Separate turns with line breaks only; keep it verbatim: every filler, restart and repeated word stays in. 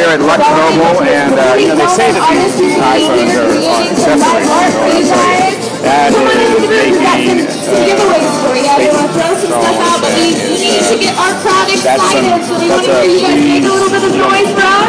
here at Luxmobile, and uh, you know, they say that these, these iPhones are, are accessories. You know what I'll tell you. That is making uh, that's some, that's a big